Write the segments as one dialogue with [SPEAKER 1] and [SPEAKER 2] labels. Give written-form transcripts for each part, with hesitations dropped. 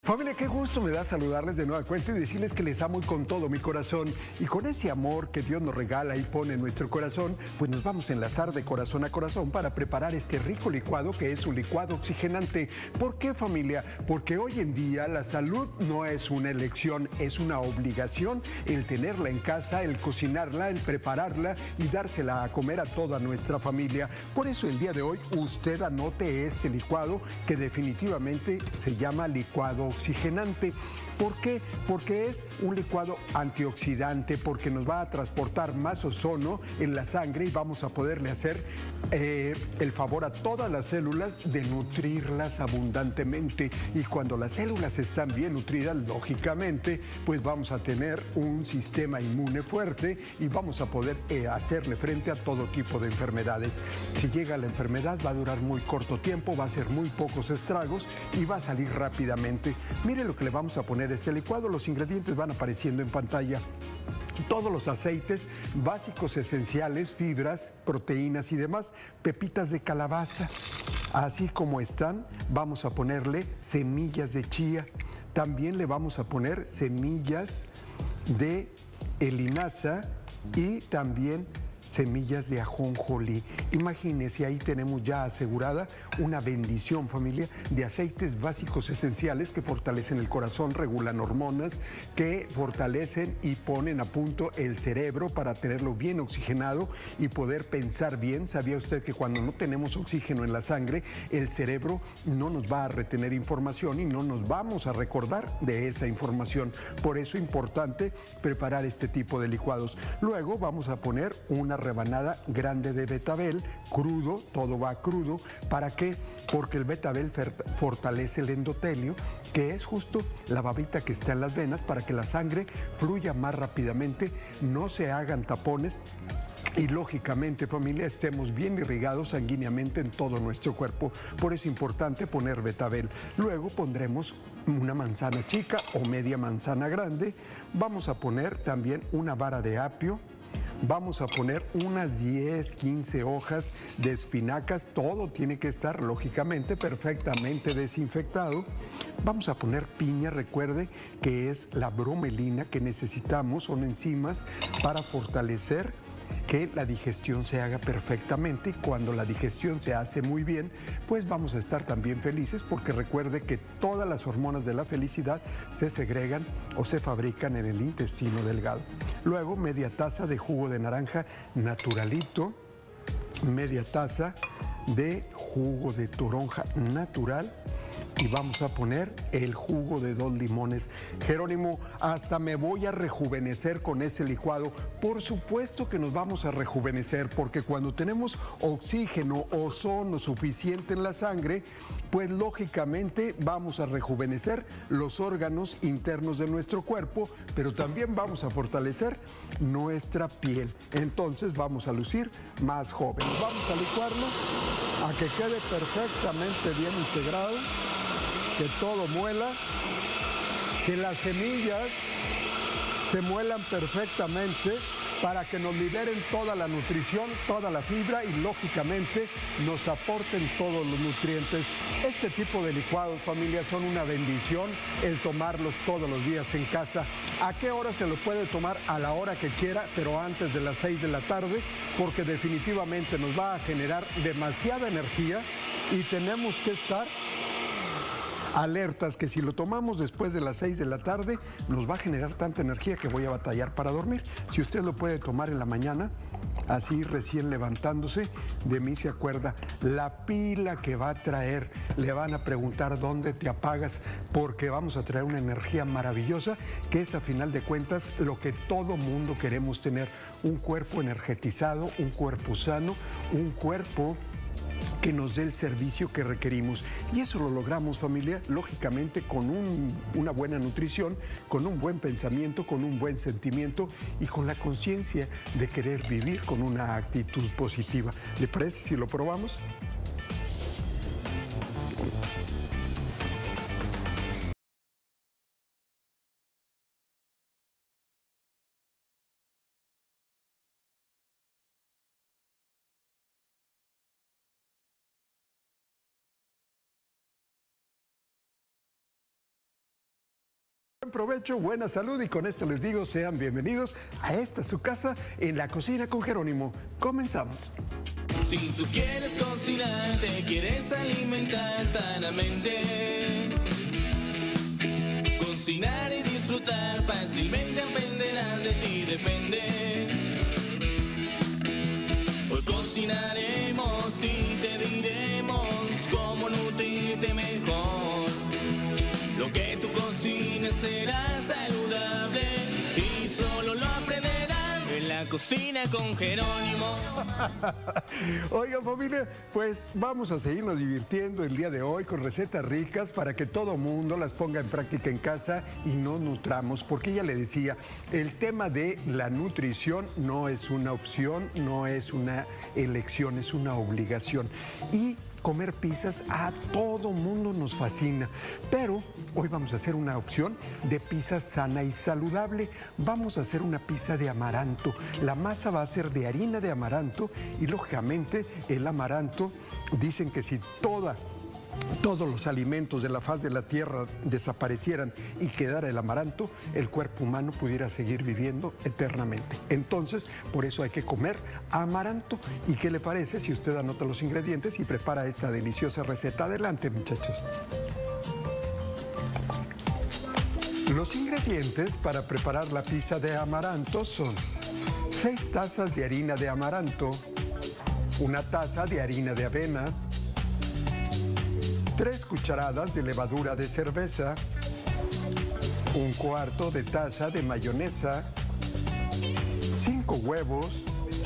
[SPEAKER 1] Familia, qué gusto me da saludarles de nueva cuenta y decirles que les amo y con todo mi corazón. Y con ese amor que Dios nos regala y pone en nuestro corazón, pues nos vamos a enlazar de corazón a corazón para preparar este rico licuado que es un licuado oxigenante. ¿Por qué, familia? Porque hoy en día la salud no es una elección, es una obligación el tenerla en casa, el cocinarla, el prepararla y dársela a comer a toda nuestra familia. Por eso el día de hoy usted anote este licuado que definitivamente se llama licuado oxigenante. ¿Por qué? Porque es un licuado antioxidante, porque nos va a transportar más ozono en la sangre y vamos a poderle hacer el favor a todas las células de nutrirlas abundantemente. Y cuando las células están bien nutridas, lógicamente, pues vamos a tener un sistema inmune fuerte y vamos a poder hacerle frente a todo tipo de enfermedades. Si llega la enfermedad, va a durar muy corto tiempo, va a ser muy pocos estragos y va a salir rápidamente. Mire lo que le vamos a poner a este licuado. Los ingredientes van apareciendo en pantalla. Todos los aceites básicos esenciales, fibras, proteínas y demás, pepitas de calabaza. Así como están, vamos a ponerle semillas de chía. También le vamos a poner semillas de linaza y también semillas de ajonjolí. Imagínense, ahí tenemos ya asegurada una bendición, familia, de aceites básicos esenciales que fortalecen el corazón, regulan hormonas, que fortalecen y ponen a punto el cerebro para tenerlo bien oxigenado y poder pensar bien. ¿Sabía usted que cuando no tenemos oxígeno en la sangre, el cerebro no nos va a retener información y no nos vamos a recordar de esa información? Por eso es importante preparar este tipo de licuados. Luego vamos a poner una rebanada grande de betabel, crudo, todo va crudo. ¿Para qué? Porque el betabel fortalece el endotelio, que es justo la babita que está en las venas, para que la sangre fluya más rápidamente, no se hagan tapones y lógicamente, familia, estemos bien irrigados sanguíneamente en todo nuestro cuerpo. Por eso es importante poner betabel. Luego pondremos una manzana chica o media manzana grande. Vamos a poner también una vara de apio. Vamos a poner unas 10, 15 hojas de espinacas. Todo tiene que estar, lógicamente, perfectamente desinfectado. Vamos a poner piña. Recuerde que es la bromelina que necesitamos. Son enzimas para fortalecer que la digestión se haga perfectamente. Y cuando la digestión se hace muy bien, pues vamos a estar también felices, porque recuerde que todas las hormonas de la felicidad se segregan o se fabrican en el intestino delgado. Luego, media taza de jugo de naranja naturalito, media taza de jugo de toronja natural y vamos a poner el jugo de 2 limones. Jerónimo, hasta me voy a rejuvenecer con ese licuado. Por supuesto que nos vamos a rejuvenecer, porque cuando tenemos oxígeno, ozono suficiente en la sangre, pues lógicamente vamos a rejuvenecer los órganos internos de nuestro cuerpo, pero también vamos a fortalecer nuestra piel. Entonces vamos a lucir más jóvenes. Vamos a licuarlo a que quede perfectamente bien integrado, que todo muela, que las semillas se muelan perfectamente para que nos liberen toda la nutrición, toda la fibra y lógicamente nos aporten todos los nutrientes. Este tipo de licuados, familia, son una bendición el tomarlos todos los días en casa. ¿A qué hora se los puede tomar? A la hora que quiera, pero antes de las 6 de la tarde, porque definitivamente nos va a generar demasiada energía y tenemos que estar alertas que si lo tomamos después de las 6 de la tarde nos va a generar tanta energía que voy a batallar para dormir. Si usted lo puede tomar en la mañana, así recién levantándose, de mí se acuerda. La pila que va a traer, le van a preguntar dónde te apagas, porque vamos a traer una energía maravillosa, que es a final de cuentas lo que todo mundo queremos tener: un cuerpo energetizado, un cuerpo sano, un cuerpo que nos dé el servicio que requerimos. Y eso lo logramos, familia, lógicamente con una buena nutrición, con un buen pensamiento, con un buen sentimiento y con la conciencia de querer vivir con una actitud positiva. ¿Le parece si lo probamos? buen provecho, buena salud y con esto les digo, sean bienvenidos a esta su casa en la cocina con Jerónimo. Comenzamos.
[SPEAKER 2] Si tú quieres cocinar, te quieres alimentar sanamente, cocinar y disfrutar fácilmente aprenderás, de ti depende. Hoy cocinaremos y te diremos cómo nutrirte mejor. Lo que tú cocines será saludable y solo lo aprenderás en la cocina con Jerónimo.
[SPEAKER 1] Oigan, familia, pues vamos a seguirnos divirtiendo el día de hoy con recetas ricas para que todo mundo las ponga en práctica en casa y nos nutramos, porque ella le decía, el tema de la nutrición no es una opción, no es una elección, es una obligación. Y comer pizzas a todo mundo nos fascina, pero hoy vamos a hacer una opción de pizza sana y saludable. Vamos a hacer una pizza de amaranto. La masa va a ser de harina de amaranto y lógicamente el amaranto, dicen que si todos los alimentos de la faz de la tierra desaparecieran y quedara el amaranto, el cuerpo humano pudiera seguir viviendo eternamente. Entonces, por eso hay que comer amaranto. ¿Y qué le parece si usted anota los ingredientes y prepara esta deliciosa receta? Adelante, muchachos. Los ingredientes para preparar la pizza de amaranto son 6 tazas de harina de amaranto, 1 taza de harina de avena, 3 cucharadas de levadura de cerveza, 1/4 de taza de mayonesa, 5 huevos,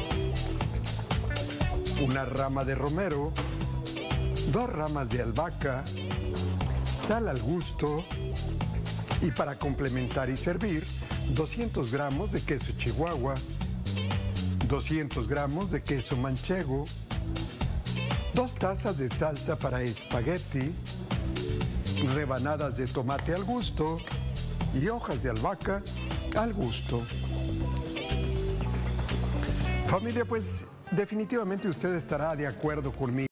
[SPEAKER 1] 1 rama de romero, 2 ramas de albahaca, sal al gusto y para complementar y servir 200 gramos de queso chihuahua, 200 gramos de queso manchego, 2 tazas de salsa para espagueti, rebanadas de tomate al gusto y hojas de albahaca al gusto. Familia, pues definitivamente usted estará de acuerdo conmigo.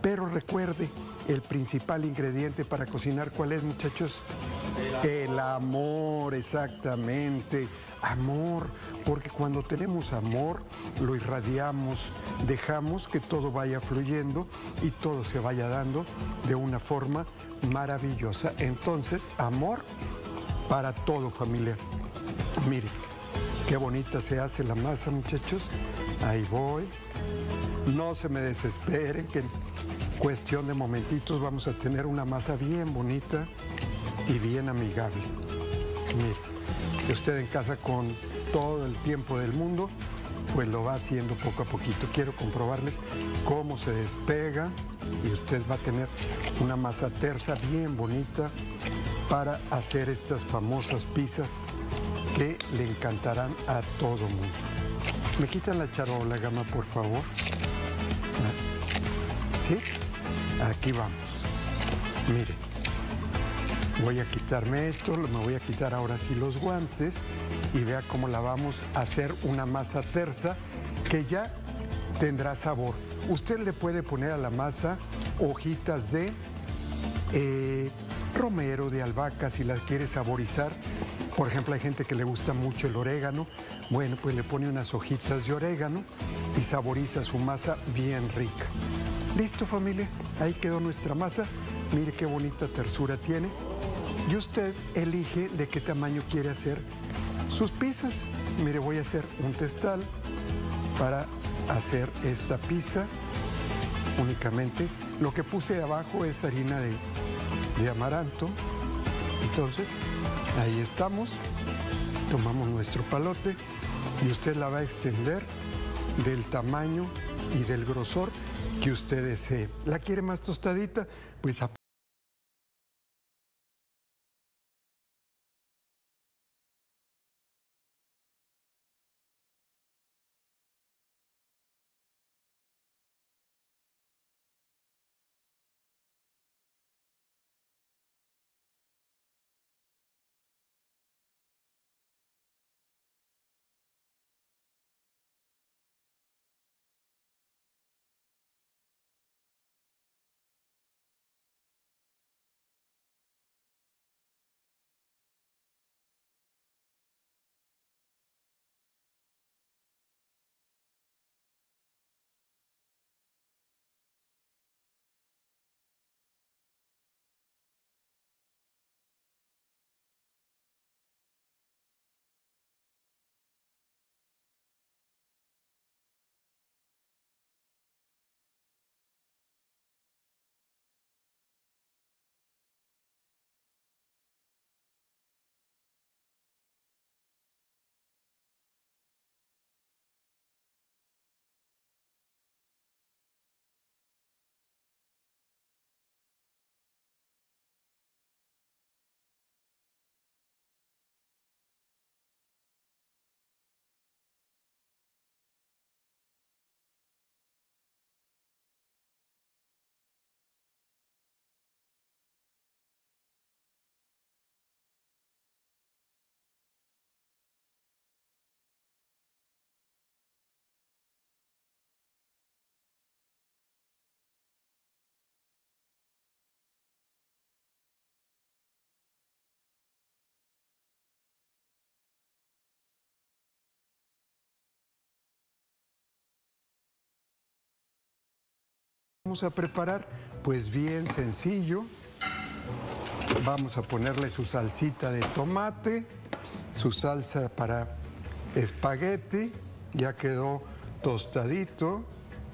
[SPEAKER 1] Pero recuerde, el principal ingrediente para cocinar, ¿cuál es, muchachos? El amor, exactamente. Amor, porque cuando tenemos amor, lo irradiamos, dejamos que todo vaya fluyendo y todo se vaya dando de una forma maravillosa. Entonces, amor para todo, familia. Mire, qué bonita se hace la masa, muchachos. Ahí voy. No se me desesperen, que en cuestión de momentitos vamos a tener una masa bien bonita y bien amigable. Mire, que usted en casa con todo el tiempo del mundo, pues lo va haciendo poco a poquito. Quiero comprobarles cómo se despega y usted va a tener una masa tersa bien bonita para hacer estas famosas pizzas que le encantarán a todo mundo. ¿Me quitan la charola, Gama, por favor? ¿Sí? Aquí vamos. Mire, voy a quitarme esto, me voy a quitar ahora sí los guantes y vea cómo la vamos a hacer una masa tersa que ya tendrá sabor. Usted le puede poner a la masa hojitas de romero, de albahaca, si la quiere saborizar. Por ejemplo, hay gente que le gusta mucho el orégano. Bueno, pues le pone unas hojitas de orégano y saboriza su masa bien rica. ¿Listo, familia? Ahí quedó nuestra masa. Mire qué bonita tersura tiene. Y usted elige de qué tamaño quiere hacer sus pizzas. Mire, voy a hacer un testal para hacer esta pizza únicamente. Lo que puse abajo es harina de amaranto. Entonces, ahí estamos. Tomamos nuestro palote y usted la va a extender del tamaño y del grosor que usted desee. ¿La quiere más tostadita? Pues vamos a preparar, pues bien sencillo. Vamos a ponerle su salsita de tomate, su salsa para espagueti, ya quedó tostadito.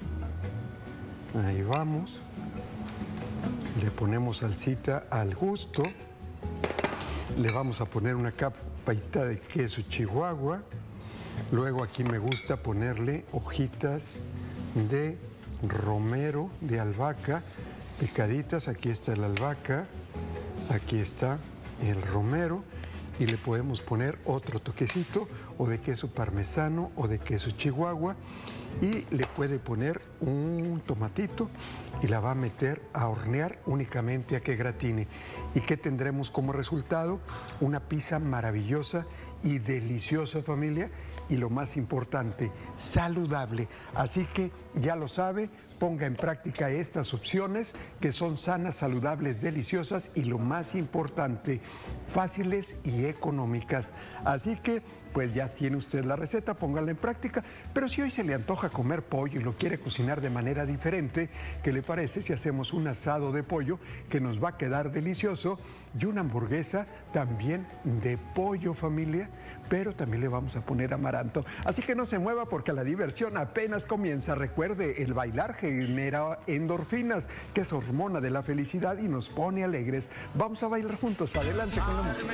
[SPEAKER 1] Ahí vamos. Le ponemos salsita al gusto. Le vamos a poner una capita de queso chihuahua. Luego aquí me gusta ponerle hojitas de romero, de albahaca, picaditas. Aquí está la albahaca, aquí está el romero y le podemos poner otro toquecito o de queso parmesano o de queso chihuahua y le puede poner un tomatito y la va a meter a hornear únicamente a que gratine. ¿Y qué tendremos como resultado? Una pizza maravillosa y deliciosa, familia, y lo más importante, saludable. Así que ya lo sabe, ponga en práctica estas opciones que son sanas, saludables, deliciosas y lo más importante, fáciles y económicas. Así que, pues ya tiene usted la receta, póngala en práctica. Pero si hoy se le antoja comer pollo y lo quiere cocinar de manera diferente, ¿qué le parece si hacemos un asado de pollo que nos va a quedar delicioso y una hamburguesa también de pollo, familia? Pero también le vamos a poner amaranto. Así que no se mueva porque la diversión apenas comienza. Recuerde, el bailar genera endorfinas, que es hormona de la felicidad y nos pone alegres. Vamos a bailar juntos. Adelante con la música.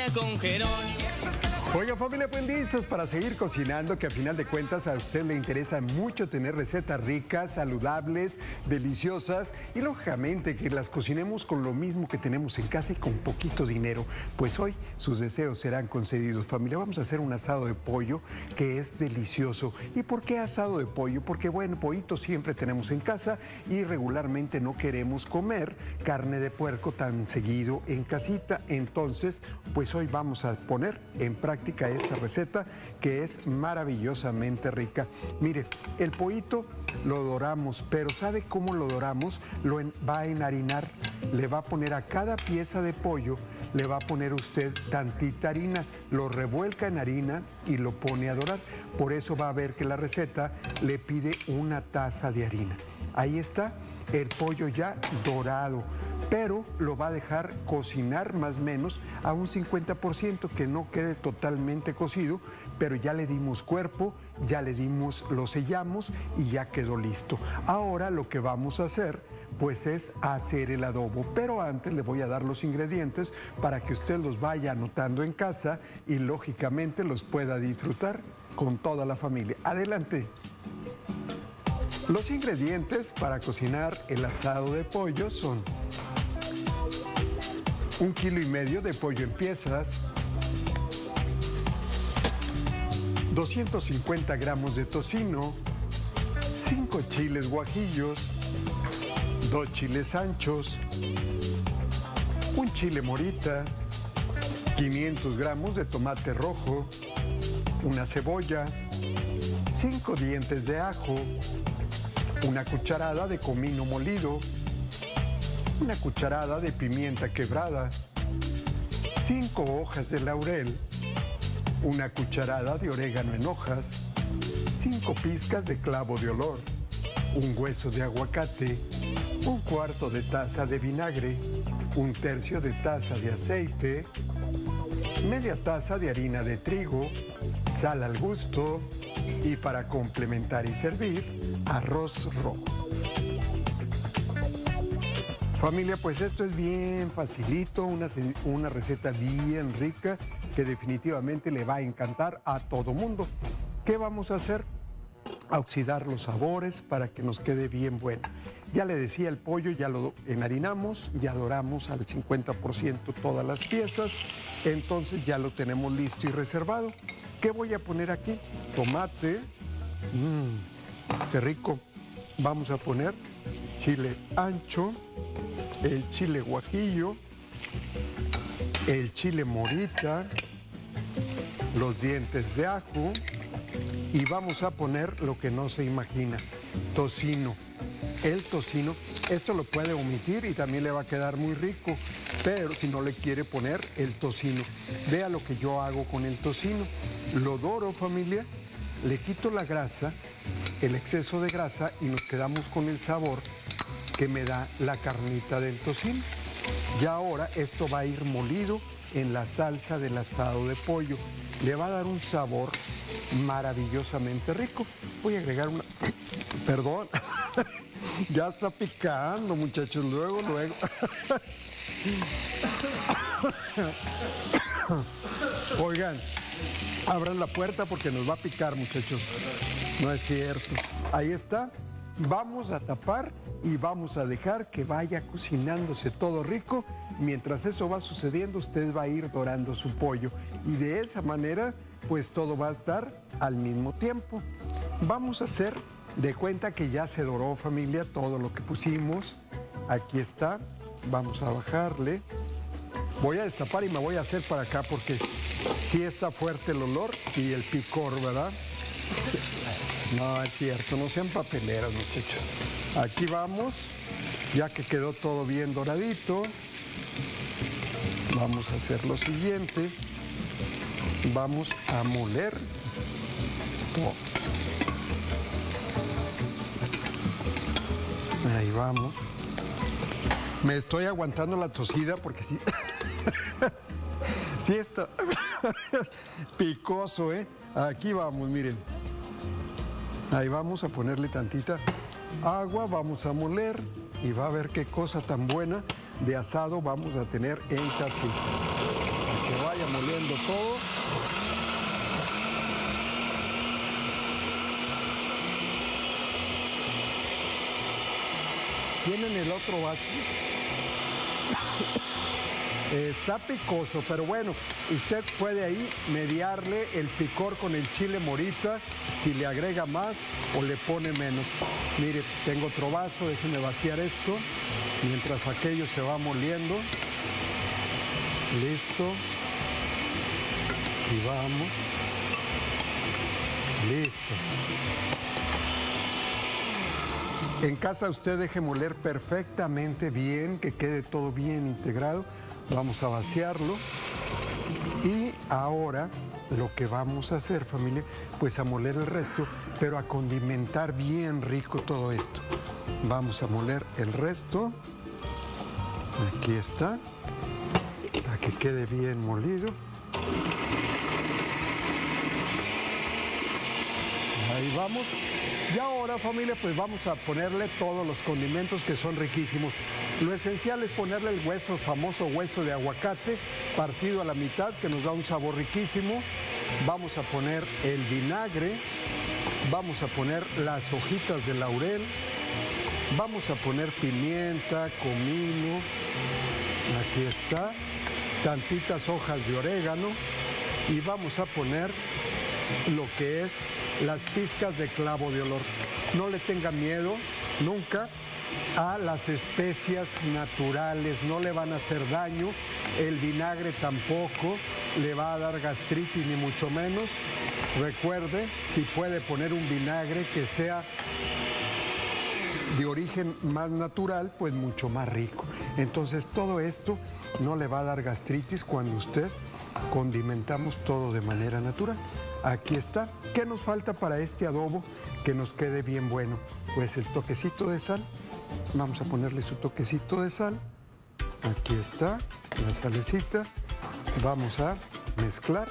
[SPEAKER 1] Oiga, familia, pues listos para seguir cocinando, que a final de cuentas a usted le interesa mucho tener recetas ricas, saludables, deliciosas y lógicamente que las cocinemos con lo mismo que tenemos en casa y con poquito dinero. Pues hoy sus deseos serán concedidos, familia. Vamos a hacer un asado de pollo que es delicioso. ¿Y por qué asado de pollo? Porque, bueno, pollito siempre tenemos en casa y regularmente no queremos comer carne de puerco tan seguido en casita. Entonces, pues hoy vamos a poner en práctica esta receta que es maravillosamente rica. Mire, el pollito lo doramos, pero ¿sabe cómo lo doramos? Va a enharinar, le va a poner a cada pieza de pollo, le va a poner usted tantita harina, lo revuelca en harina y lo pone a dorar. Por eso va a ver que la receta le pide una taza de harina. Ahí está el pollo ya dorado, pero lo va a dejar cocinar más o menos a un 50%, que no quede totalmente cocido, pero ya le dimos cuerpo, ya le dimos, lo sellamos y ya quedó listo. Ahora lo que vamos a hacer pues es hacer el adobo, pero antes le voy a dar los ingredientes para que usted los vaya anotando en casa y lógicamente los pueda disfrutar con toda la familia. Adelante. Los ingredientes para cocinar el asado de pollo son 1,5 kilos de pollo en piezas, 250 gramos de tocino, 5 chiles guajillos, 2 chiles anchos, un chile morita, 500 gramos de tomate rojo, una cebolla, 5 dientes de ajo, una cucharada de comino molido, una cucharada de pimienta quebrada, 5 hojas de laurel, una cucharada de orégano en hojas, 5 pizcas de clavo de olor, un hueso de aguacate, 1/4 de taza de vinagre, 1/3 de taza de aceite, media taza de harina de trigo, sal al gusto y para complementar y servir, arroz rojo. Familia, pues esto es bien facilito, una receta bien rica que definitivamente le va a encantar a todo mundo. ¿Qué vamos a hacer? A oxidar los sabores para que nos quede bien bueno. Ya le decía, el pollo ya lo enharinamos, ya doramos al 50% todas las piezas, entonces ya lo tenemos listo y reservado. ¿Qué voy a poner aquí? Tomate, qué rico. Vamos a poner chile ancho, el chile guajillo, el chile morita, los dientes de ajo y vamos a poner lo que no se imagina, tocino. El tocino, esto lo puede omitir y también le va a quedar muy rico, pero si no le quiere poner el tocino, vea lo que yo hago con el tocino. Lo doro, familia, le quito la grasa, el exceso de grasa y nos quedamos con el sabor que me da la carnita del tocino. Y ahora esto va a ir molido en la salsa del asado de pollo. Le va a dar un sabor maravillosamente rico. Voy a agregar una... Perdón. Ya está picando, muchachos. Luego. Oigan, abran la puerta porque nos va a picar, muchachos. No es cierto. Ahí está. Vamos a tapar y vamos a dejar que vaya cocinándose todo rico. Mientras eso va sucediendo, usted va a ir dorando su pollo. Y de esa manera, pues todo va a estar al mismo tiempo. Vamos a hacer de cuenta que ya se doró, familia, todo lo que pusimos. Aquí está. Vamos a bajarle. Voy a destapar y me voy a hacer para acá porque sí está fuerte el olor y el picor, ¿verdad? No, es cierto, no sean papeleros, muchachos. Aquí vamos, ya que quedó todo bien doradito, vamos a hacer lo siguiente. Vamos a moler todo. Ahí vamos. Me estoy aguantando la tosida porque sí, sí está picoso, ¿eh? Aquí vamos, miren. Ahí vamos a ponerle tantita agua, vamos a moler y va a ver qué cosa tan buena de asado vamos a tener en casita. Que vaya moliendo todo. ¿Tienen el otro vaso? Está picoso, pero bueno, usted puede ahí mediarle el picor con el chile morita, si le agrega más o le pone menos. Mire, tengo otro vaso, déjenme vaciar esto, mientras aquello se va moliendo. Listo. Y vamos. Listo. En casa usted deje moler perfectamente bien, que quede todo bien integrado. Vamos a vaciarlo. Y ahora lo que vamos a hacer, familia, pues a moler el resto, pero a condimentar bien rico todo esto. Vamos a moler el resto. Aquí está. Para que quede bien molido. Ahí vamos. Y ahora, familia, pues vamos a ponerle todos los condimentos que son riquísimos. Lo esencial es ponerle el hueso, famoso hueso de aguacate, partido a la mitad, que nos da un sabor riquísimo. Vamos a poner el vinagre, vamos a poner las hojitas de laurel, vamos a poner pimienta, comino, aquí está, tantitas hojas de orégano y vamos a poner lo que es las pizcas de clavo de olor. No le tenga miedo nunca a las especias naturales, no le van a hacer daño, el vinagre tampoco le va a dar gastritis ni mucho menos. Recuerde, si puede poner un vinagre que sea de origen más natural, pues mucho más rico. Entonces todo esto no le va a dar gastritis cuando usted condimentamos todo de manera natural. Aquí está. ¿Qué nos falta para este adobo que nos quede bien bueno? Pues el toquecito de sal. Vamos a ponerle su toquecito de sal. Aquí está la salecita. Vamos a mezclar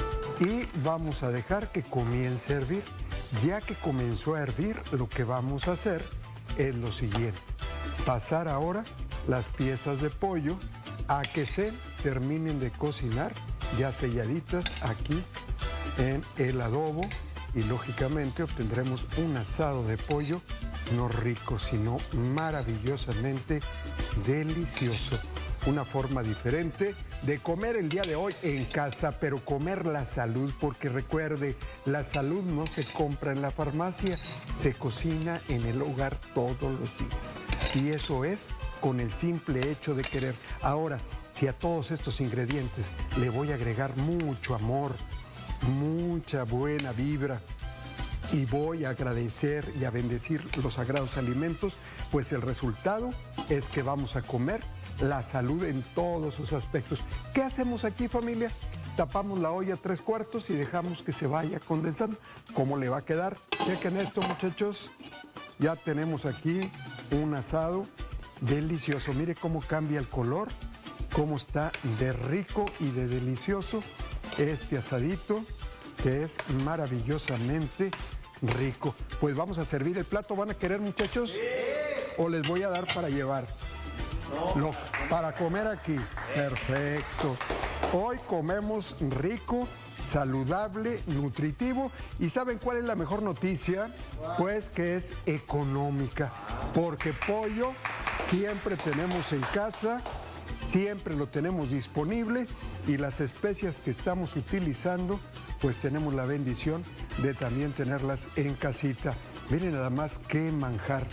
[SPEAKER 1] y vamos a dejar que comience a hervir. Ya que comenzó a hervir, lo que vamos a hacer es lo siguiente. Pasar ahora las piezas de pollo a que se terminen de cocinar, ya selladitas aquí en el adobo, y lógicamente obtendremos un asado de pollo no rico, sino maravillosamente delicioso. Una forma diferente de comer el día de hoy en casa, pero comer la salud, porque recuerde, la salud no se compra en la farmacia, se cocina en el hogar todos los días. Y eso es con el simple hecho de querer. Ahora, si a todos estos ingredientes le voy a agregar mucho amor, mucha buena vibra, y voy a agradecer y a bendecir los sagrados alimentos, pues el resultado es que vamos a comer la salud en todos sus aspectos. ¿Qué hacemos aquí, familia? Tapamos la olla 3/4 y dejamos que se vaya condensando. ¿Cómo le va a quedar? Chequen esto, muchachos. Ya tenemos aquí un asado delicioso. Mire cómo cambia el color, cómo está de rico y de delicioso este asadito, que es maravillosamente rico. Pues vamos a servir el plato. ¿Van a querer, muchachos? Sí. ¿O les voy a dar para llevar? No. Para comer aquí. Perfecto. Hoy comemos rico, saludable, nutritivo. ¿Y saben cuál es la mejor noticia? Pues que es económica. Porque pollo siempre tenemos en casa, siempre lo tenemos disponible, y las especias que estamos utilizando, pues tenemos la bendición de también tenerlas en casita. Miren nada más qué manjar.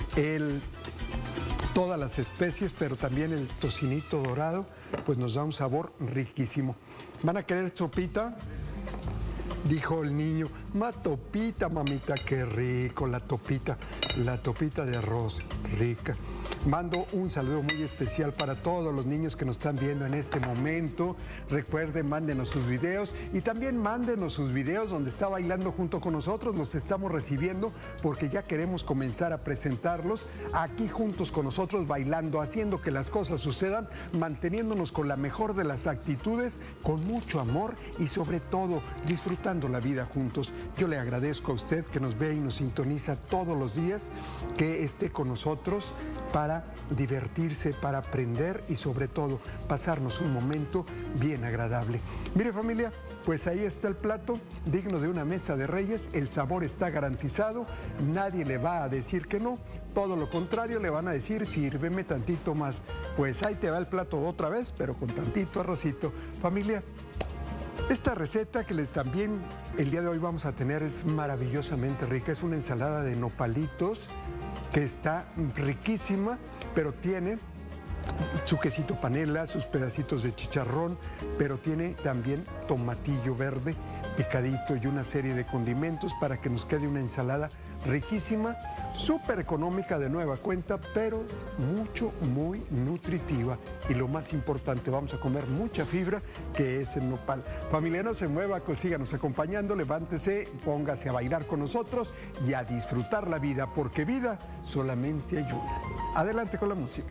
[SPEAKER 1] Todas las especies, pero también el tocinito dorado, pues nos da un sabor riquísimo. ¿Van a querer sopita? Dijo el niño, topita, mamita, qué rico, la topita de arroz, rica. Mando un saludo muy especial para todos los niños que nos están viendo en este momento. Recuerden, mándenos sus videos y también mándenos sus videos donde está bailando junto con nosotros. Los estamos recibiendo porque ya queremos comenzar a presentarlos aquí juntos con nosotros, bailando, haciendo que las cosas sucedan, manteniéndonos con la mejor de las actitudes, con mucho amor y sobre todo disfrutando la vida juntos. Yo le agradezco a usted que nos ve y nos sintoniza todos los días, que esté con nosotros para divertirse, para aprender y sobre todo pasarnos un momento bien agradable. Mire, familia, pues ahí está el plato, digno de una mesa de reyes. El sabor está garantizado, nadie le va a decir que no, todo lo contrario, le van a decir, sírveme tantito más. Pues ahí te va el plato otra vez, pero con tantito arrocito. Familia, esta receta que también el día de hoy vamos a tener es maravillosamente rica. Es una ensalada de nopalitos que está riquísima, pero tiene su quesito panela, sus pedacitos de chicharrón, pero tiene también tomatillo verde picadito y una serie de condimentos para que nos quede una ensalada riquísima, súper económica de nueva cuenta, pero muy nutritiva. Y lo más importante, vamos a comer mucha fibra, que es el nopal. Familia, no se mueva, síganos acompañando, levántese, póngase a bailar con nosotros y a disfrutar la vida, porque vida solamente hay una. Adelante con la música.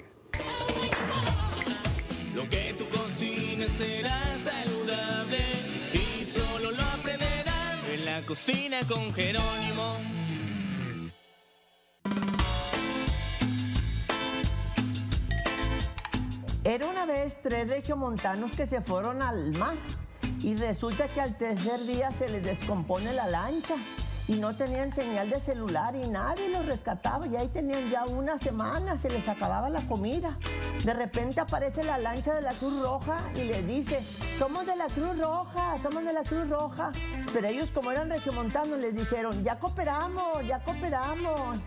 [SPEAKER 2] Lo que tú cocines será saludable y solo lo aprenderás en la cocina con Jerónimo.
[SPEAKER 3] Era una vez 3 regiomontanos que se fueron al mar y resulta que al tercer día se les descompone la lancha y no tenían señal de celular y nadie los rescataba y ahí tenían ya una semana, se les acababa la comida. De repente aparece la lancha de la Cruz Roja y les dice, somos de la Cruz Roja, somos de la Cruz Roja. Pero ellos, como eran regiomontanos, les dijeron, ya cooperamos, ya cooperamos.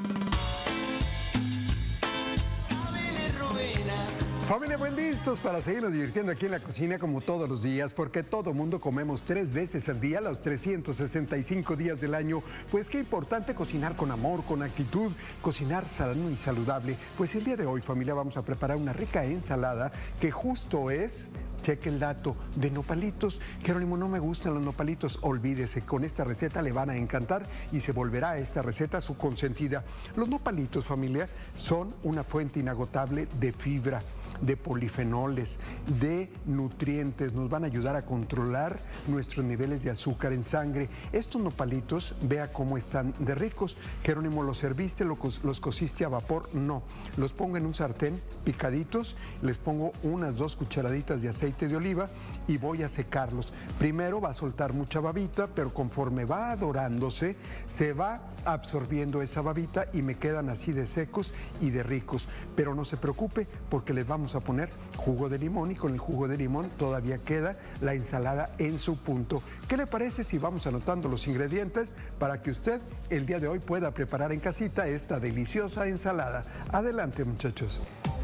[SPEAKER 1] Familia, buen listos para seguirnos divirtiendo aquí en la cocina como todos los días, porque todo mundo comemos 3 veces al día, los 365 días del año. Pues qué importante cocinar con amor, con actitud, cocinar sano y saludable. Pues el día de hoy, familia, vamos a preparar una rica ensalada que justo es... Cheque el dato de nopalitos. Jerónimo, no me gustan los nopalitos. Olvídese, con esta receta le van a encantar y se volverá esta receta su consentida. Los nopalitos, familia, son una fuente inagotable de fibra, de polifenoles, de nutrientes. Nos van a ayudar a controlar nuestros niveles de azúcar en sangre. Estos nopalitos, vea cómo están de ricos. Jerónimo, ¿los serviste, los cociste a vapor? No. Los pongo en un sartén picaditos, les pongo unas 2 cucharaditas de aceite de oliva y voy a secarlos. Primero va a soltar mucha babita, pero conforme va dorándose, se va absorbiendo esa babita y me quedan así de secos y de ricos. Pero no se preocupe porque les vamos a poner jugo de limón y con el jugo de limón todavía queda la ensalada en su punto. ¿Qué le parece si vamos anotando los ingredientes para que usted el día de hoy pueda preparar en casita esta deliciosa ensalada? Adelante, muchachos.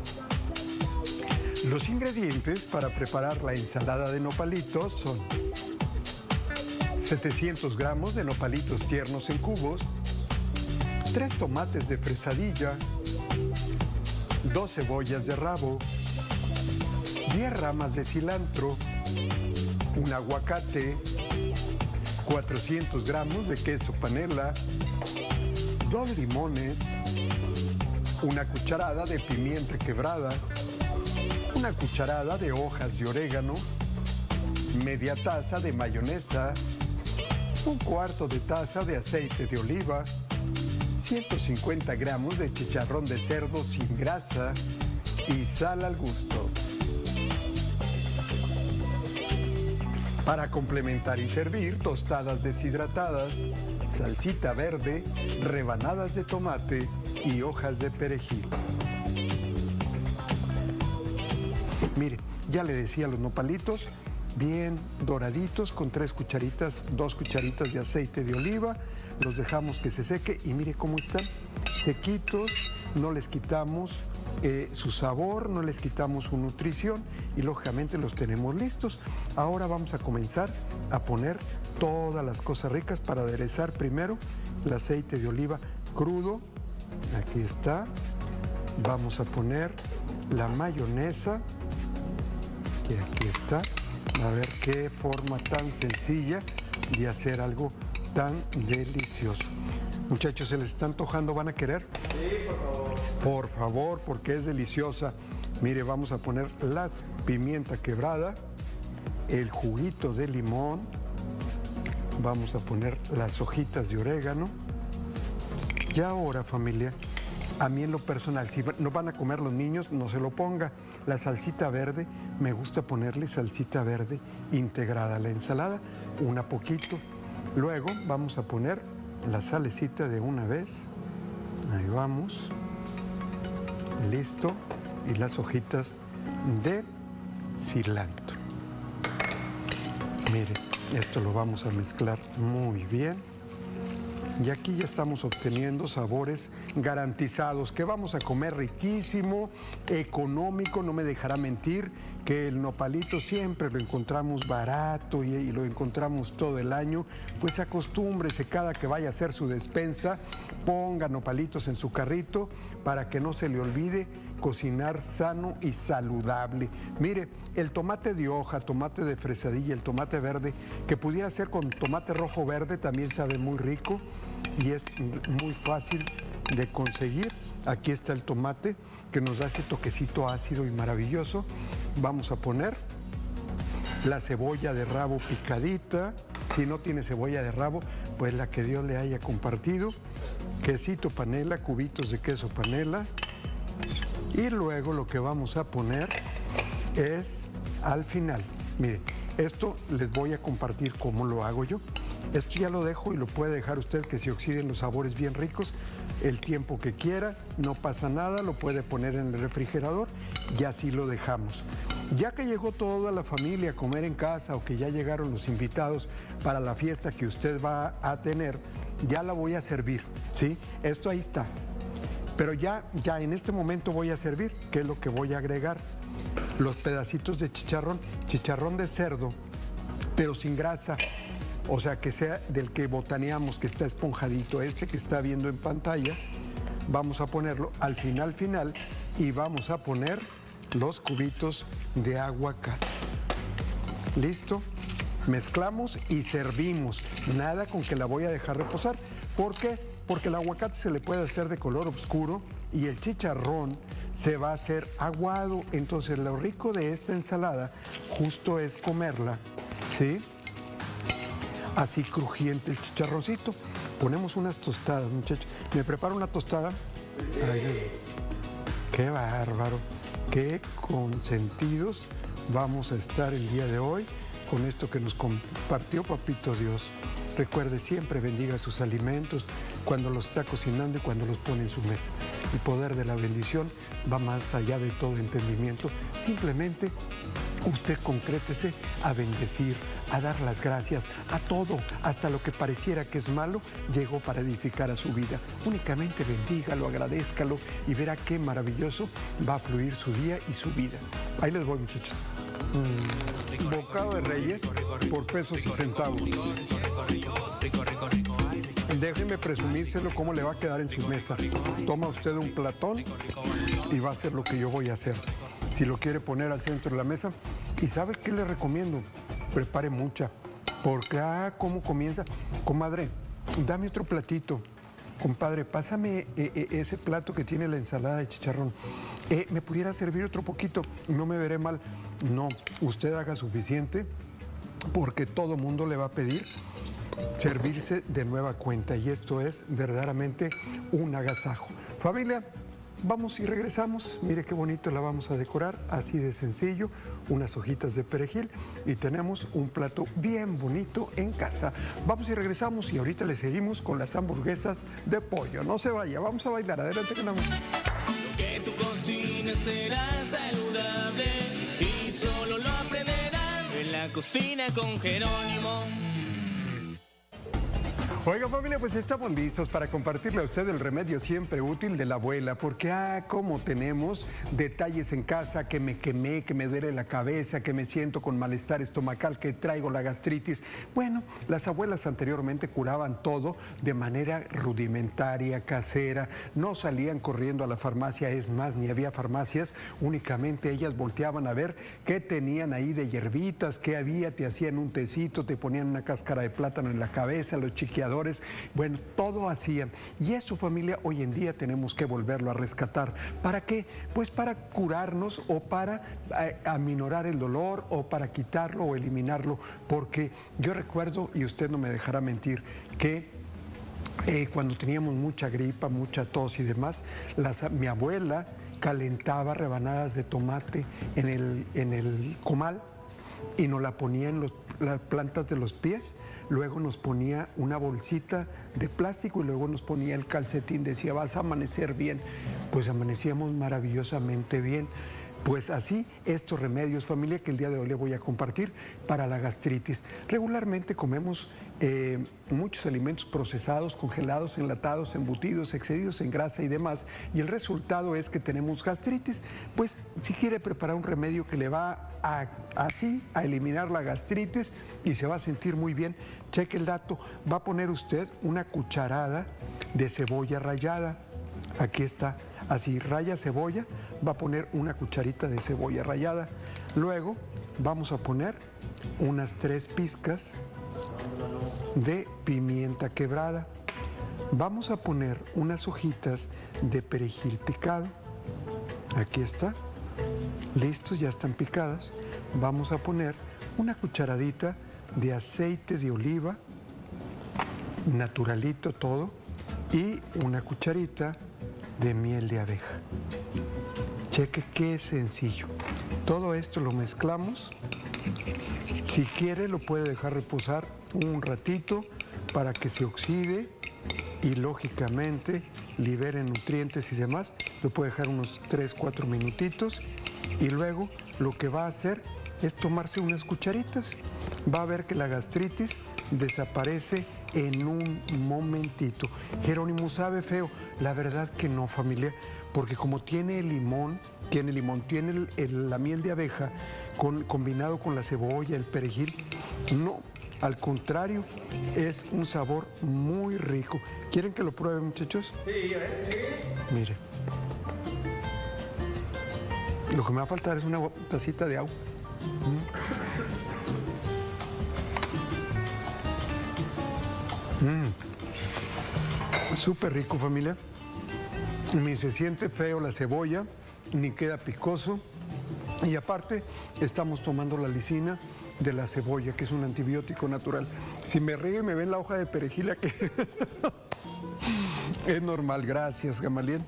[SPEAKER 1] Los ingredientes para preparar la ensalada de nopalitos son 700 gramos de nopalitos tiernos en cubos, 3 tomates de fresadilla, 2 cebollas de rabo, 10 ramas de cilantro, un aguacate, 400 gramos de queso panela, 2 limones, una cucharada de pimienta quebrada, una cucharada de hojas de orégano, media taza de mayonesa, 1/4 de taza de aceite de oliva, 150 gramos de chicharrón de cerdo sin grasa y sal al gusto. Para complementar y servir, tostadas deshidratadas, salsita verde, rebanadas de tomate y hojas de perejil. Mire, ya le decía, los nopalitos bien doraditos con 2 cucharitas de aceite de oliva. Los dejamos que se seque y mire cómo están, sequitos, no les quitamos su sabor, no les quitamos su nutrición y lógicamente los tenemos listos. Ahora vamos a comenzar a poner todas las cosas ricas para aderezar. Primero el aceite de oliva crudo, aquí está. Vamos a poner la mayonesa, que aquí está. A ver qué forma tan sencilla de hacer algo tan delicioso. Muchachos, ¿se les está antojando? ¿Van a querer?
[SPEAKER 4] Sí, por favor.
[SPEAKER 1] Por favor, porque es deliciosa. Mire, vamos a poner la pimienta quebrada, el juguito de limón, vamos a poner las hojitas de orégano. Y ahora, familia, a mí en lo personal, si no van a comer los niños, no se lo ponga. La salsita verde, me gusta ponerle salsita verde integrada a la ensalada, una poquito. Luego vamos a poner la salecita de una vez. Ahí vamos. Listo. Y las hojitas de cilantro. Mire, esto lo vamos a mezclar muy bien. Y aquí ya estamos obteniendo sabores garantizados, que vamos a comer riquísimo, económico, no me dejará mentir, que el nopalito siempre lo encontramos barato y lo encontramos todo el año. Pues acostúmbrese cada que vaya a hacer su despensa, ponga nopalitos en su carrito para que no se le olvide cocinar sano y saludable. Mire, el tomate de hoja, tomate de fresadilla, el tomate verde, que pudiera ser con tomate rojo verde, también sabe muy rico y es muy fácil de conseguir. Aquí está el tomate que nos da ese toquecito ácido y maravilloso. Vamos a poner la cebolla de rabo picadita. Si no tiene cebolla de rabo, pues la que Dios le haya compartido. Quesito panela, cubitos de queso panela. Y luego lo que vamos a poner es al final. Miren, esto les voy a compartir cómo lo hago yo. Esto ya lo dejo y lo puede dejar usted que se oxiden los sabores bien ricos el tiempo que quiera, no pasa nada, lo puede poner en el refrigerador y así lo dejamos. Ya que llegó toda la familia a comer en casa o que ya llegaron los invitados para la fiesta que usted va a tener, ya la voy a servir, ¿sí? Esto ahí está. Pero ya en este momento voy a servir, ¿qué es lo que voy a agregar? Los pedacitos de chicharrón de cerdo, pero sin grasa. O sea, que sea del que botaneamos, que está esponjadito, este que está viendo en pantalla. Vamos a ponerlo al final y vamos a poner los cubitos de aguacate. ¿Listo? Mezclamos y servimos. Nada con que la voy a dejar reposar. ¿Por qué? Porque el aguacate se le puede hacer de color oscuro y el chicharrón se va a hacer aguado. Entonces, lo rico de esta ensalada justo es comerla, ¿sí? Así crujiente el chicharroncito. Ponemos unas tostadas, muchachos. ¿Me preparo una tostada? Ay, qué bárbaro, qué consentidos vamos a estar el día de hoy con esto que nos compartió Papito Dios. Recuerde, siempre bendiga sus alimentos cuando los está cocinando y cuando los pone en su mesa. El poder de la bendición va más allá de todo entendimiento. Simplemente usted concrétese a bendecir, a dar las gracias a todo, hasta lo que pareciera que es malo, llegó para edificar a su vida. Únicamente bendígalo, agradézcalo y verá qué maravilloso va a fluir su día y su vida. Ahí les voy, muchachos. Bocado de Reyes por pesos y centavos. Déjeme presumírselo cómo le va a quedar en su mesa. Toma usted un platón y va a hacer lo que yo voy a hacer. Si lo quiere poner al centro de la mesa. ¿Y sabe qué le recomiendo? Prepare mucha. Porque, ¿cómo comienza? Comadre, dame otro platito. Compadre, pásame ese plato que tiene la ensalada de chicharrón. ¿Me pudiera servir otro poquito? No me veré mal. No, usted haga suficiente porque todo mundo le va a pedir servirse de nueva cuenta y esto es verdaderamente un agasajo. Familia, vamos y regresamos. Mire qué bonito la vamos a decorar, así de sencillo, unas hojitas de perejil y tenemos un plato bien bonito en casa. Vamos y regresamos y ahorita le seguimos con las hamburguesas de pollo. No se vaya, vamos a bailar. Adelante con la música.
[SPEAKER 2] Lo que tú cocines será saludable y solo lo aprenderás en la cocina con Jerónimo.
[SPEAKER 1] Oiga, familia, pues estamos listos para compartirle a usted el remedio siempre útil de la abuela, porque como tenemos detalles en casa, que me quemé, que me duele la cabeza, que me siento con malestar estomacal, que traigo la gastritis. Bueno, las abuelas anteriormente curaban todo de manera rudimentaria, casera, no salían corriendo a la farmacia, es más, ni había farmacias, únicamente ellas volteaban a ver qué tenían ahí de hierbitas, qué había, te hacían un tecito, te ponían una cáscara de plátano en la cabeza, los chiqueadores. Bueno, todo hacían. Y eso, familia, hoy en día tenemos que volverlo a rescatar. ¿Para qué? Pues para curarnos o para aminorar el dolor o para quitarlo o eliminarlo. Porque yo recuerdo, y usted no me dejará mentir, que cuando teníamos mucha gripa, mucha tos y demás, mi abuela calentaba rebanadas de tomate en el comal y nos la ponía en las plantas de los pies. Luego nos ponía una bolsita de plástico y luego nos ponía el calcetín. Decía, vas a amanecer bien. Pues amanecíamos maravillosamente bien. Pues así, estos remedios, familia, que el día de hoy le voy a compartir para la gastritis. Regularmente comemos muchos alimentos procesados, congelados, enlatados, embutidos, excedidos en grasa y demás, y el resultado es que tenemos gastritis. Pues si quiere preparar un remedio que le va a eliminar la gastritis y se va a sentir muy bien, cheque el dato, va a poner usted una cucharada de cebolla rallada. Aquí está, así, raya cebolla, va a poner una cucharita de cebolla rallada. Luego vamos a poner unas 3 pizcas de pimienta quebrada. Vamos a poner unas hojitas de perejil picado. Aquí está, listos, ya están picadas. Vamos a poner una cucharadita de aceite de oliva, naturalito todo, y una cucharita de miel de abeja. Cheque qué sencillo. Todo esto lo mezclamos. Si quiere lo puede dejar reposar un ratito para que se oxide y lógicamente libere nutrientes y demás. Lo puede dejar unos 3-4 minutitos y luego lo que va a hacer es tomarse unas cucharitas. Va a ver que la gastritis desaparece en un momentito. Jerónimo, ¿sabe feo? La verdad que no, familia, porque como tiene limón, tiene la miel de abeja combinado con la cebolla, el perejil, no, al contrario, es un sabor muy rico. ¿Quieren que lo pruebe, muchachos? Sí, a ver, sí. Mire. Lo que me va a faltar es una tacita de agua. Súper rico, familia. Ni se siente feo la cebolla, ni queda picoso. Y aparte, estamos tomando la lisina de la cebolla, que es un antibiótico natural. Si me río y me ven la hoja de perejil aquí, es normal. Gracias, Gamaliel.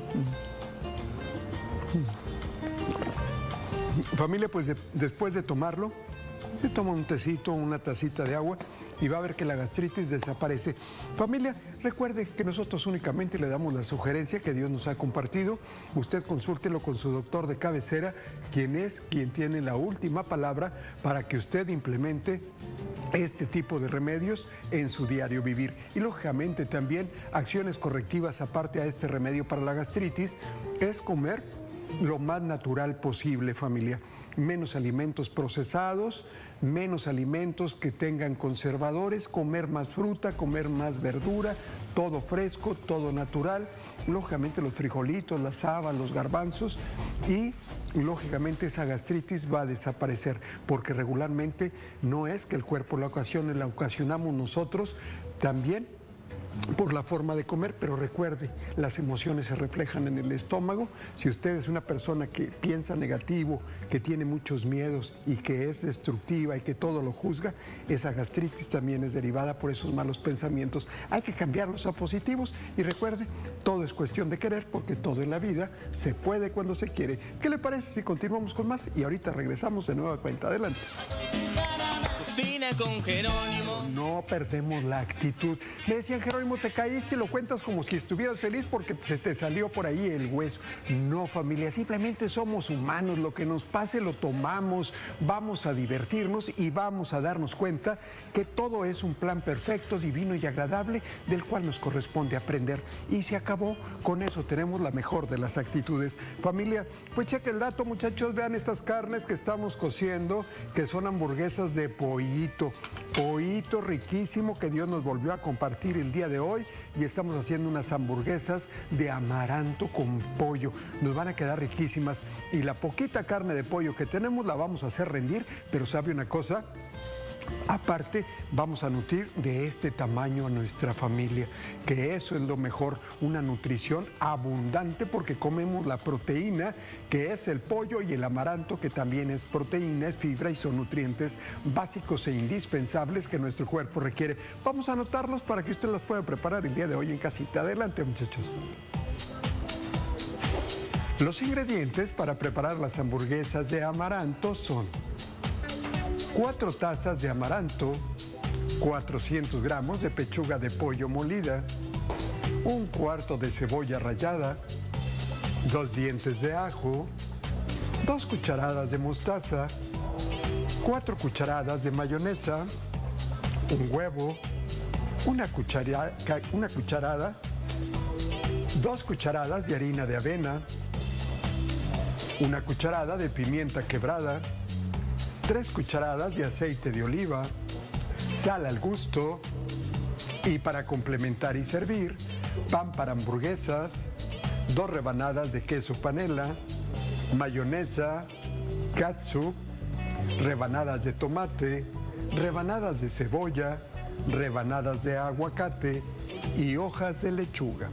[SPEAKER 1] Familia, pues después de tomarlo, se toma un tecito, una tacita de agua y va a ver que la gastritis desaparece. Familia, recuerde que nosotros únicamente le damos la sugerencia que Dios nos ha compartido. Usted consúltelo con su doctor de cabecera, quien tiene la última palabra para que usted implemente este tipo de remedios en su diario vivir. Y lógicamente también acciones correctivas aparte a este remedio para la gastritis es comer lo más natural posible, familia. Menos alimentos procesados, menos alimentos que tengan conservadores, comer más fruta, comer más verdura, todo fresco, todo natural, lógicamente los frijolitos, las habas, los garbanzos, y lógicamente esa gastritis va a desaparecer, porque regularmente no es que el cuerpo la ocasione, la ocasionamos nosotros también por la forma de comer, pero recuerde, las emociones se reflejan en el estómago. Si usted es una persona que piensa negativo, que tiene muchos miedos y que es destructiva y que todo lo juzga, esa gastritis también es derivada por esos malos pensamientos. Hay que cambiarlos a positivos y recuerde, todo es cuestión de querer, porque todo en la vida se puede cuando se quiere. ¿Qué le parece si continuamos con más? Y ahorita regresamos de nueva cuenta. Adelante.
[SPEAKER 2] cocina con Jerónimo.
[SPEAKER 1] No perdemos la actitud. Me decían, Jerónimo, te caíste y lo cuentas como si estuvieras feliz porque se te salió por ahí el hueso. No, familia, simplemente somos humanos. Lo que nos pase lo tomamos, vamos a divertirnos y vamos a darnos cuenta que todo es un plan perfecto, divino y agradable del cual nos corresponde aprender. Y se acabó. Con eso tenemos la mejor de las actitudes. Familia, pues cheque el dato, muchachos. Vean estas carnes que estamos cociendo, que son hamburguesas de pollito. Pollito riquísimo que Dios nos volvió a compartir el día de hoy. Y estamos haciendo unas hamburguesas de amaranto con pollo. Nos van a quedar riquísimas. Y la poquita carne de pollo que tenemos la vamos a hacer rendir. Pero ¿sabe una cosa? Aparte, vamos a nutrir de este tamaño a nuestra familia, que eso es lo mejor, una nutrición abundante porque comemos la proteína, que es el pollo, y el amaranto, que también es proteína, es fibra y son nutrientes básicos e indispensables que nuestro cuerpo requiere. Vamos a anotarlos para que usted los pueda preparar el día de hoy en casita. Adelante, muchachos. Los ingredientes para preparar las hamburguesas de amaranto son 4 tazas de amaranto, 400 gramos de pechuga de pollo molida, 1/4 de cebolla rallada, 2 dientes de ajo, 2 cucharadas de mostaza, 4 cucharadas de mayonesa, un huevo, una cucharada, 2 cucharadas de harina de avena, 1 cucharada de pimienta quebrada, 3 cucharadas de aceite de oliva, sal al gusto y para complementar y servir, pan para hamburguesas, 2 rebanadas de queso panela, mayonesa, catsup, rebanadas de tomate, rebanadas de cebolla, rebanadas de aguacate y hojas de lechuga.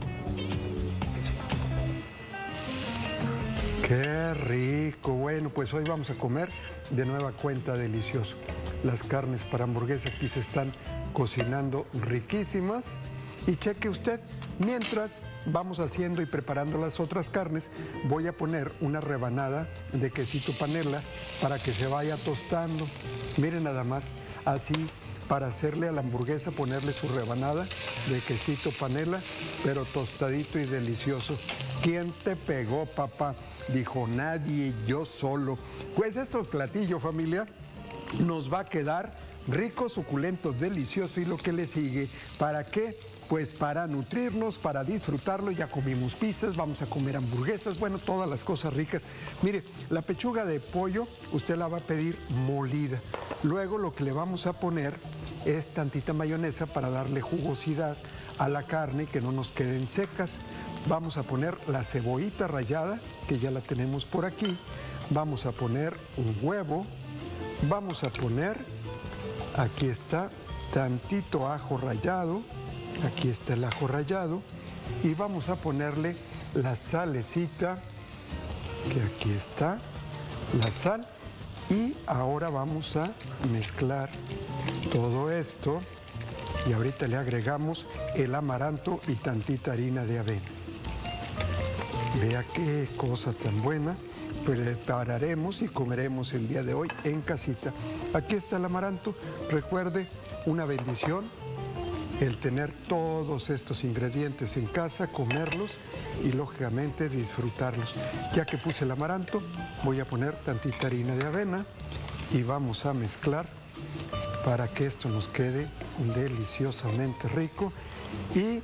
[SPEAKER 1] ¡Qué rico! Bueno, pues hoy vamos a comer de nueva cuenta delicioso. Las carnes para hamburguesa aquí se están cocinando riquísimas. Y cheque usted, mientras vamos haciendo y preparando las otras carnes, voy a poner una rebanada de quesito panela para que se vaya tostando. Miren nada más, así, para hacerle a la hamburguesa, ponerle su rebanada de quesito panela, pero tostadito y delicioso. ¿Quién te pegó, papá? Dijo nadie, yo solo. Pues estos platillos, familia, nos va a quedar rico, suculento, delicioso. Y lo que le sigue, ¿para qué? Pues para nutrirnos, para disfrutarlo. Ya comimos pizzas, vamos a comer hamburguesas, bueno, todas las cosas ricas. Mire, la pechuga de pollo usted la va a pedir molida. Luego lo que le vamos a poner es tantita mayonesa para darle jugosidad a la carne, que no nos queden secas. Vamos a poner la cebollita rallada, que ya la tenemos por aquí. Vamos a poner un huevo. Vamos a poner, aquí está, tantito ajo rallado. Aquí está el ajo rallado. Y vamos a ponerle la salecita, que aquí está, la sal. Y ahora vamos a mezclar todo esto. Y ahorita le agregamos el amaranto y tantita harina de avena. Vea qué cosa tan buena. Prepararemos y comeremos el día de hoy en casita. Aquí está el amaranto. Recuerde, una bendición el tener todos estos ingredientes en casa, comerlos y lógicamente disfrutarlos. Ya que puse el amaranto, voy a poner tantita harina de avena y vamos a mezclar para que esto nos quede deliciosamente rico. Y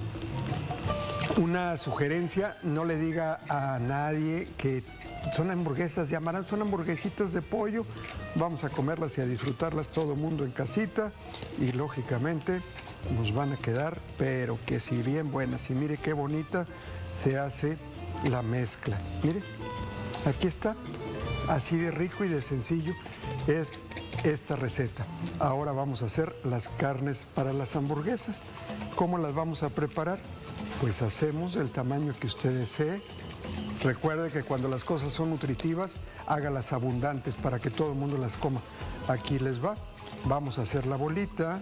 [SPEAKER 1] una sugerencia, no le diga a nadie que son hamburguesas de amaranto, son hamburguesitas de pollo. Vamos a comerlas y a disfrutarlas todo el mundo en casita y lógicamente nos van a quedar, pero que si bien buenas. Y mire qué bonita se hace la mezcla. Mire, aquí está, así de rico y de sencillo es esta receta. Ahora vamos a hacer las carnes para las hamburguesas. ¿Cómo las vamos a preparar? Pues hacemos del tamaño que usted desee. Recuerde que cuando las cosas son nutritivas, hágalas abundantes para que todo el mundo las coma. Aquí les va. Vamos a hacer la bolita.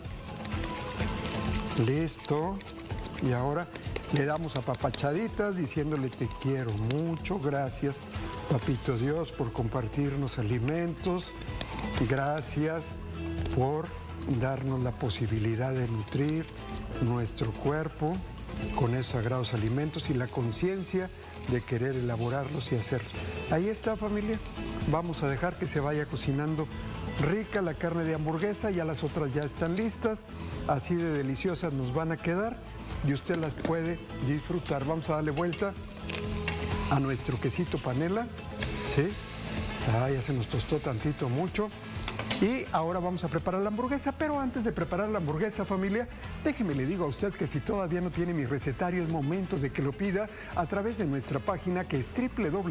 [SPEAKER 1] Listo. Y ahora le damos apapachaditas diciéndole te quiero mucho. Gracias, papito Dios, por compartirnos alimentos. Gracias por darnos la posibilidad de nutrir nuestro cuerpo con esos sagrados alimentos y la conciencia de querer elaborarlos y hacerlos. Ahí está, familia. Vamos a dejar que se vaya cocinando rica la carne de hamburguesa. Ya las otras ya están listas. Así de deliciosas nos van a quedar y usted las puede disfrutar. Vamos a darle vuelta a nuestro quesito panela. ¿Sí? Ya se nos tostó tantito mucho. Y ahora vamos a preparar la hamburguesa, pero antes de preparar la hamburguesa, familia, déjeme le digo a usted que si todavía no tiene mi recetario, es momento de que lo pida a través de nuestra página, que es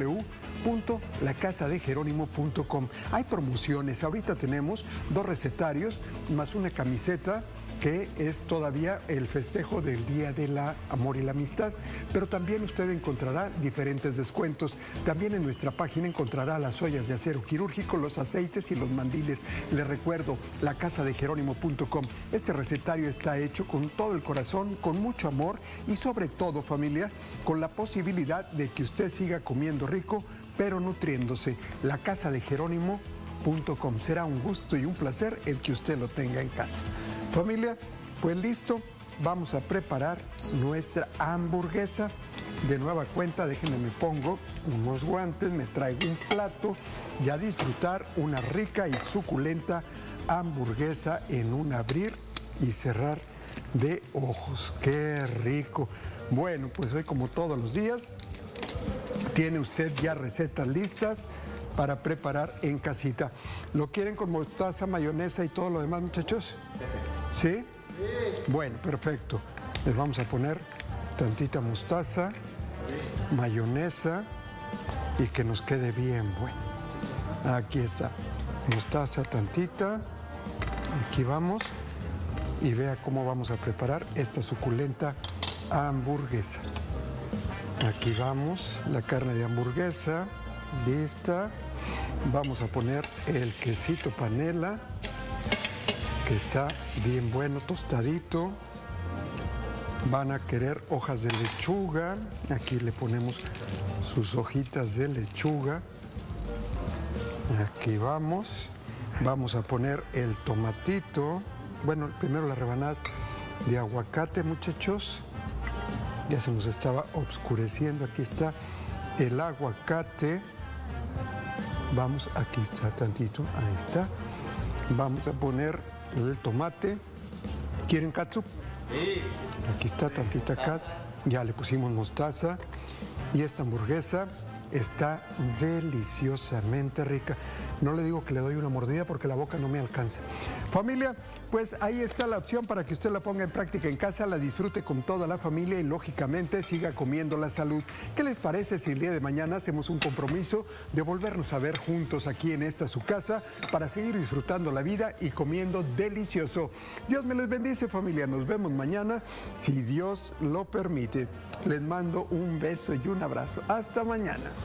[SPEAKER 1] www.lacasadejeronimo.com. Hay promociones, ahorita tenemos 2 recetarios más una camiseta que es todavía el festejo del Día del Amor y la Amistad, pero también usted encontrará diferentes descuentos. También en nuestra página encontrará las ollas de acero quirúrgico, los aceites y los mandiles. Les recuerdo, lacasadejeronimo.com. Este recetario está hecho con todo el corazón, con mucho amor y sobre todo, familia, con la posibilidad de que usted siga comiendo rico, pero nutriéndose. lacasadejeronimo.com. Será un gusto y un placer el que usted lo tenga en casa. Familia, pues listo, vamos a preparar nuestra hamburguesa. De nueva cuenta, déjenme, me pongo unos guantes, me traigo un plato y a disfrutar una rica y suculenta hamburguesa en un abrir y cerrar de ojos. ¡Qué rico! Bueno, pues hoy, como todos los días, tiene usted ya recetas listas para preparar en casita. ¿Lo quieren con mostaza, mayonesa y todo lo demás, muchachos? ¿Sí? Sí. Bueno, perfecto. Les vamos a poner tantita mostaza, mayonesa y que nos quede bien bueno. Aquí está. Mostaza tantita. Aquí vamos. Y vea cómo vamos a preparar esta suculenta hamburguesa. Aquí vamos, la carne de hamburguesa. Lista. Vamos a poner el quesito panela, que está bien bueno, tostadito. Van a querer hojas de lechuga. Aquí le ponemos sus hojitas de lechuga. Aquí vamos. Vamos a poner el tomatito. Bueno, primero las rebanadas de aguacate, muchachos. Ya se nos estaba oscureciendo. Aquí está el aguacate. Vamos, aquí está tantito, ahí está. Vamos a poner el tomate. ¿Quieren catsup? Sí. Aquí está tantita catsup. Ya le pusimos mostaza. Y esta hamburguesa está deliciosamente rica. No le digo que le doy una mordida porque la boca no me alcanza. Familia, pues ahí está la opción para que usted la ponga en práctica en casa, la disfrute con toda la familia y lógicamente siga comiendo la salud. ¿Qué les parece si el día de mañana hacemos un compromiso de volvernos a ver juntos aquí en esta su casa para seguir disfrutando la vida y comiendo delicioso? Dios me les bendice, familia. Nos vemos mañana, si Dios lo permite. Les mando un beso y un abrazo. Hasta mañana.